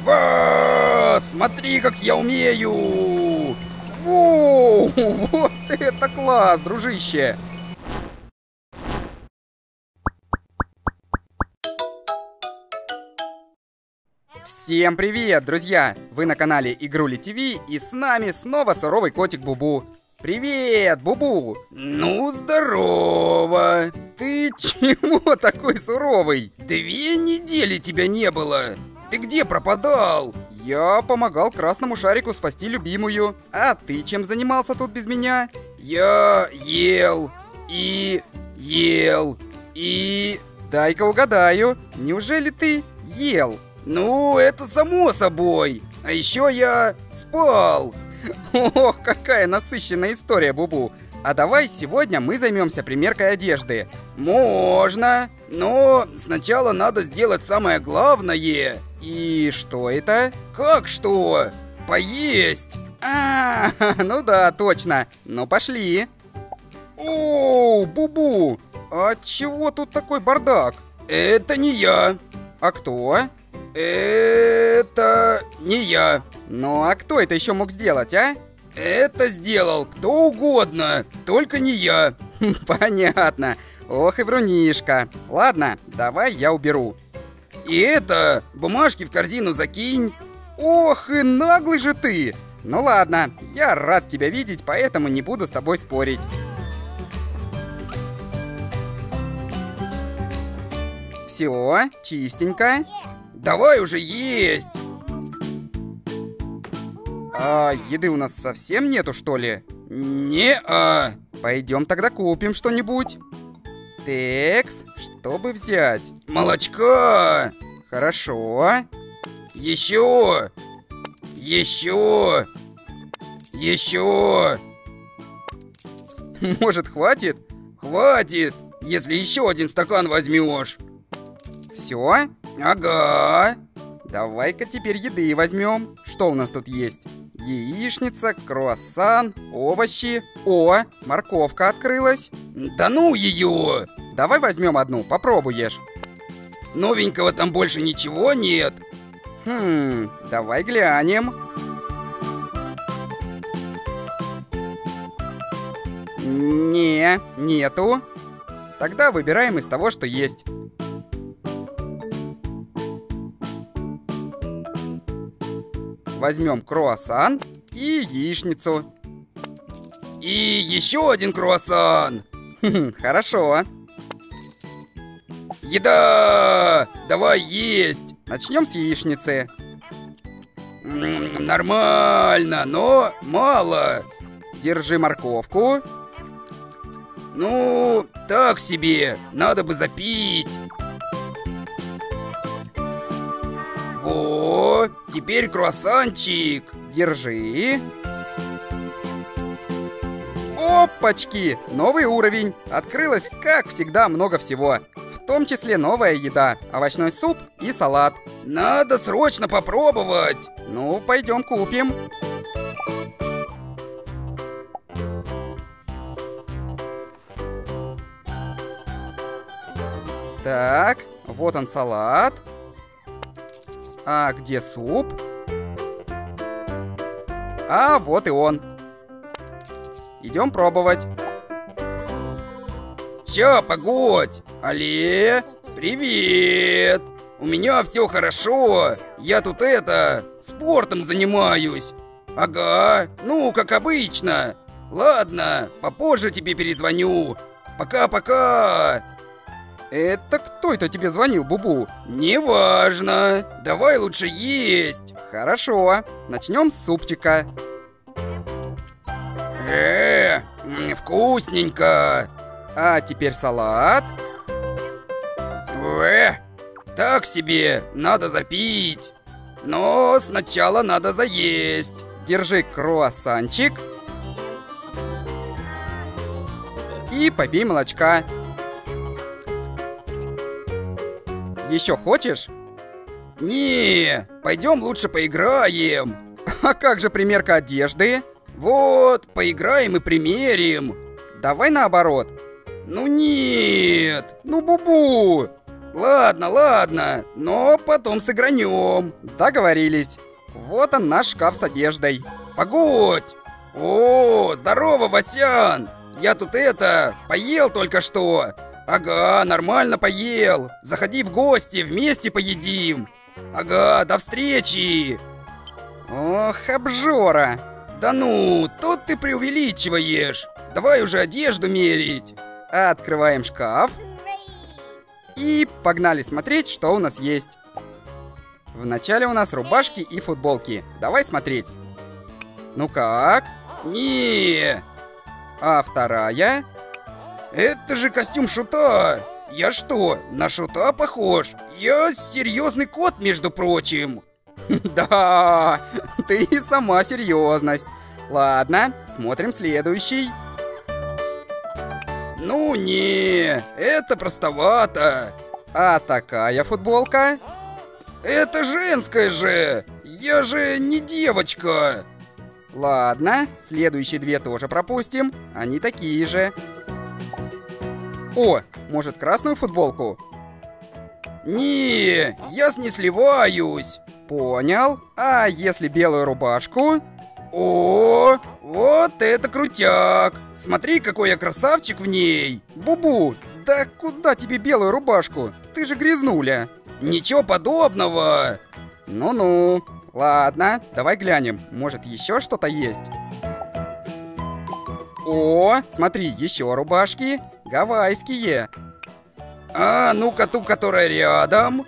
Смотри, как я умею! Воу, вот это класс, дружище! Всем привет, друзья! Вы на канале Игрули ТВ, и с нами снова суровый котик Бубу. Привет, Бубу! Ну, здорово! Ты чего такой суровый? 2 недели тебя не было! Ты где пропадал? Я помогал красному шарику спасти любимую. А ты чем занимался тут без меня? Я ел. Дай-ка угадаю. Неужели ты ел? Ну, это само собой. А еще я спал. Ох, какая насыщенная история, Бубу. А давай сегодня мы займемся примеркой одежды. Можно, но сначала надо сделать самое главное. И что это? Как что? Поесть. Ну да, точно. Ну пошли. Оу, Бубу, а чего тут такой бардак? Это не я. А кто? Это не я. Ну а кто это еще мог сделать, а? Это сделал кто угодно, только не я. Понятно. Ох и врунишка. Ладно, давай я уберу. И это, бумажки в корзину закинь. Ох и наглый же ты. Ну ладно, я рад тебя видеть, поэтому не буду с тобой спорить. Все, чистенько. Давай уже есть. А еды у нас совсем нету, что ли? Не-а. Пойдем тогда купим что-нибудь. Текс, что бы взять? Молочка. Хорошо. Еще. Может, хватит? Хватит, если еще один стакан возьмешь. Все? Ага. Давай-ка теперь еды возьмем. Что у нас тут есть? Яичница, круассан, овощи. О, морковка открылась. Да ну ее! Давай возьмем одну, попробуешь. Новенького там больше ничего нет. Давай глянем. Нету. Тогда выбираем из того, что есть. Возьмем круассан и яичницу. И еще один круассан. Хорошо. Еда! Давай есть. Начнем с яичницы. Нормально, но мало. Держи морковку. Ну, так себе. Надо бы запить. Во, теперь круассанчик. Держи. Опачки! Новый уровень. Открылось, как всегда, много всего. В том числе новая еда, овощной суп и салат. Надо срочно попробовать. Ну, пойдем купим. Так, вот он салат. А где суп? А вот и он. Идем пробовать. Ща, погодь. Алле, привет. У меня все хорошо. Я тут спортом занимаюсь. Ага, ну, как обычно. Ладно, попозже тебе перезвоню. Пока-пока. Это кто это тебе звонил, Бубу? Неважно. Давай лучше есть. Хорошо. Начнем с супчика. Вкусненько. А теперь салат. Так себе. Надо запить. Но сначала надо заесть. Держи круассанчик. И попей молочка. Еще хочешь? Не, пойдем лучше поиграем. А как же примерка одежды? Вот, поиграем и примерим. Давай наоборот. Ну нет. Ну, Бубу. Ладно, ладно, но потом сыгранем. Договорились. Вот он, наш шкаф с одеждой. Погодь! О, здорово, Васян! Я тут поел только что. Ага, нормально поел. Заходи в гости, вместе поедим. Ага, до встречи. Ох, обжора. Да ну, тут ты преувеличиваешь. Давай уже одежду мерить. Открываем шкаф. И погнали смотреть, что у нас есть. Вначале у нас рубашки и футболки. Давай смотреть. Ну как? Не. А вторая? Это же костюм Шута. Я что, на Шута похож? Я серьезный кот, между прочим. Да, ты и сама серьезность. Ладно, смотрим следующий. Ну не, это простовато. А такая футболка? Это женская же. Я же не девочка. Ладно, следующие две тоже пропустим. Они такие же. О, может, красную футболку? Не, я не сливаюсь. Понял. А если белую рубашку? О, вот это крутяк. Смотри, какой я красавчик в ней. Бубу, да куда тебе белую рубашку? Ты же грязнуля. Ничего подобного. Ну-ну. Ладно, давай глянем. Может, еще что-то есть? О, смотри, еще рубашки. Гавайские. А, ну-ка ту, которая рядом.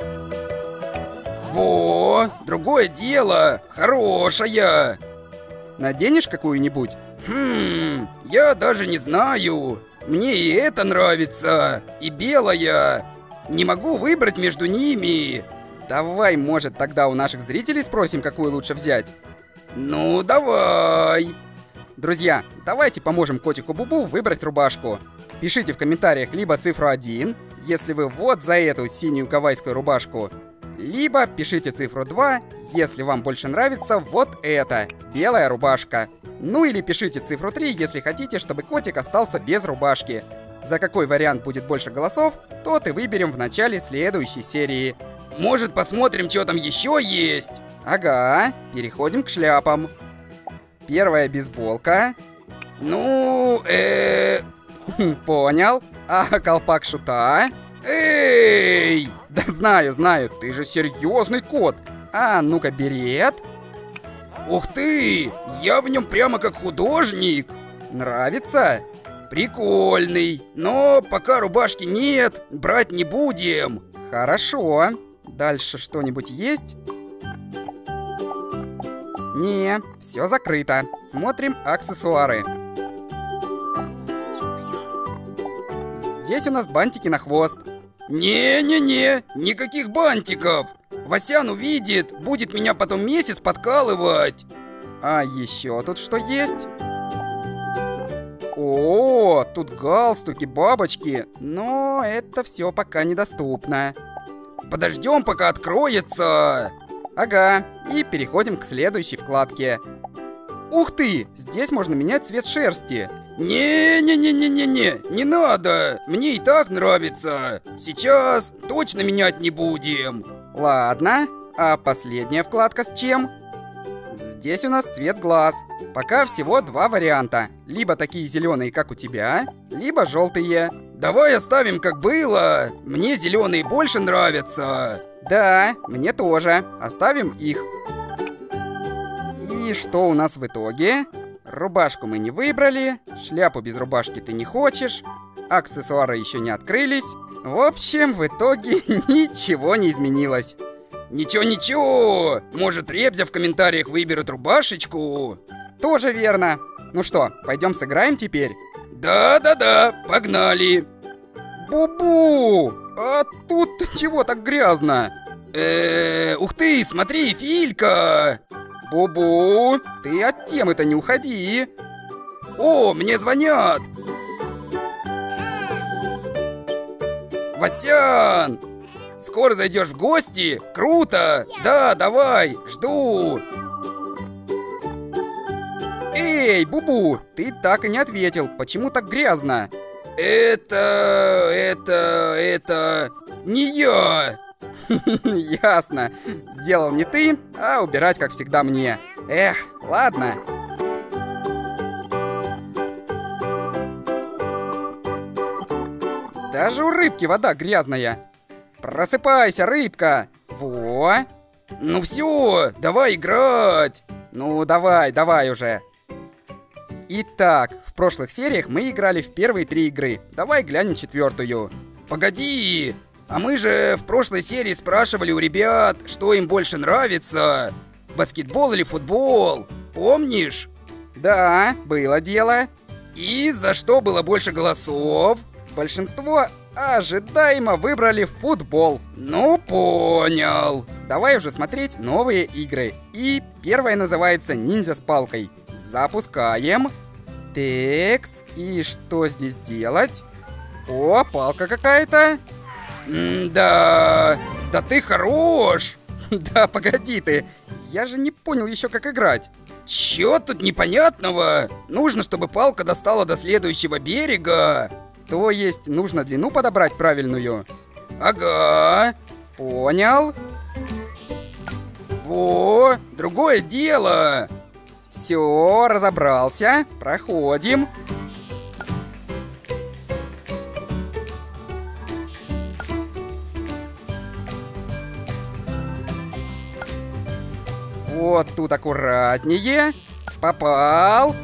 Во, другое дело. Хорошая. Наденешь какую-нибудь? Я даже не знаю. Мне и это нравится. И белая. Не могу выбрать между ними. Давай, может, тогда у наших зрителей спросим, какую лучше взять? Ну, давай. Друзья, давайте поможем котику Бубу выбрать рубашку. Пишите в комментариях либо цифру 1, если вы вот за эту синюю гавайскую рубашку, либо пишите цифру 2, если вам больше нравится вот эта белая рубашка. Ну или пишите цифру 3, если хотите, чтобы котик остался без рубашки. За какой вариант будет больше голосов, тот и выберем в начале следующей серии. Может, посмотрим, что там еще есть? Ага, переходим к шляпам. Первая бейсболка. Ну, понял. А колпак Шута? Эй! Да знаю, ты же серьезный кот. А ну-ка, берет. Ух ты! Я в нем прямо как художник. Нравится? Прикольный. Но пока рубашки нет, брать не будем. Хорошо. Дальше что-нибудь есть? Не, все закрыто. Смотрим аксессуары. Здесь у нас бантики на хвост. Не-не-не, никаких бантиков. Васян увидит, будет меня потом месяц подкалывать. А еще тут что есть? О, тут галстуки, бабочки. Но это все пока недоступно. Подождем, пока откроется. Ага, и переходим к следующей вкладке. Ух ты, здесь можно менять цвет шерсти. Не надо, мне и так нравится. Сейчас точно менять не будем. Ладно, а последняя вкладка с чем? Здесь у нас цвет глаз. Пока всего два варианта. Либо такие зеленые, как у тебя, либо желтые. Давай оставим как было. Мне зеленые больше нравятся. Да, мне тоже. Оставим их. И что у нас в итоге? Рубашку мы не выбрали. Шляпу без рубашки ты не хочешь. Аксессуары еще не открылись. В общем, в итоге ничего не изменилось. Ничего. Может, Ребзя в комментариях выберет рубашечку? Тоже верно. Ну что, пойдем сыграем теперь? Да, погнали. Бубу! А тут чего так грязно? Ух ты, смотри, Филька! Бубу, ты от темы-то не уходи. О, мне звонят. Васян! Скоро зайдешь в гости? Круто! Да, давай, жду. Эй, Бубу, ты так и не ответил. Почему так грязно? Это... Не я! Ясно. Сделал не ты, а убирать, как всегда, мне. Эх, ладно. Даже у рыбки вода грязная. Просыпайся, рыбка. Во. Ну все, давай играть. Ну давай уже. Итак, в прошлых сериях мы играли в первые 3 игры. Давай глянем 4-ю. Погоди, а мы же в прошлой серии спрашивали у ребят, что им больше нравится. Баскетбол или футбол, помнишь? Да, было дело. И за что было больше голосов? Большинство ожидаемо выбрали футбол. Ну, понял. Давай уже смотреть новые игры. И первая называется «Ниндзя с палкой». Запускаем. Текс. И что здесь делать? О, палка какая-то. Да ты хорош. Да погоди ты. Я же не понял еще, как играть. Чё тут непонятного? Нужно, чтобы палка достала до следующего берега. То есть нужно длину подобрать правильную? Ага. Понял. Во, другое дело. Все, разобрался. Проходим. Вот тут аккуратнее. Попал.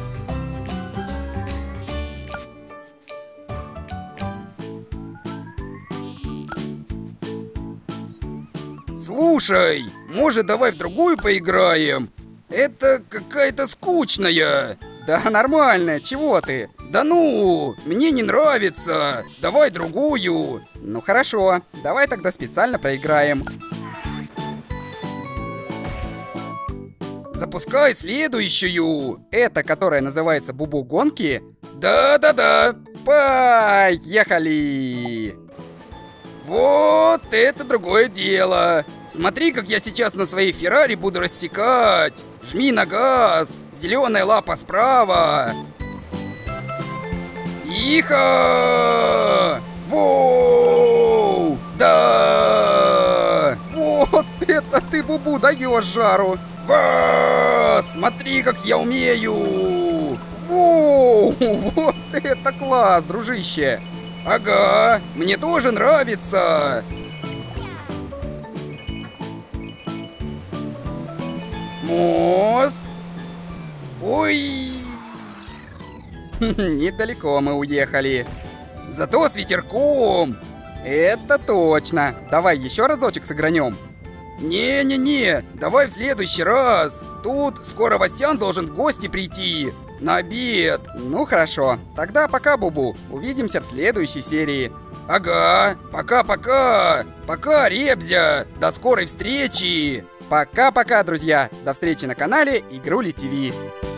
Слушай, может, давай в другую поиграем? Это какая-то скучная. Да нормально, чего ты? Да ну, мне не нравится. Давай другую. Ну хорошо, давай тогда специально проиграем. Запускай следующую. Это, которая называется «Бубу гонки»? Да. Поехали! Вот это другое дело. Смотри, как я сейчас на своей Феррари буду рассекать. Жми на газ. Зеленая лапа справа. Иха! Воу! Да! Вот это ты, Бубу, даешь жару! Ва! Смотри, как я умею! Воу! Вот это класс, дружище! Ага, мне тоже нравится! Мост! Ой! Недалеко мы уехали. Зато с ветерком! Это точно! Давай еще разочек сыгранем. Не-не-не, давай в следующий раз. Тут скоро Васян должен в гости прийти. На обед. Ну хорошо, тогда пока, Бубу. Увидимся в следующей серии. Ага, пока-пока. Пока, Ребзя. До скорой встречи. Пока-пока, друзья. До встречи на канале Игрули ТВ.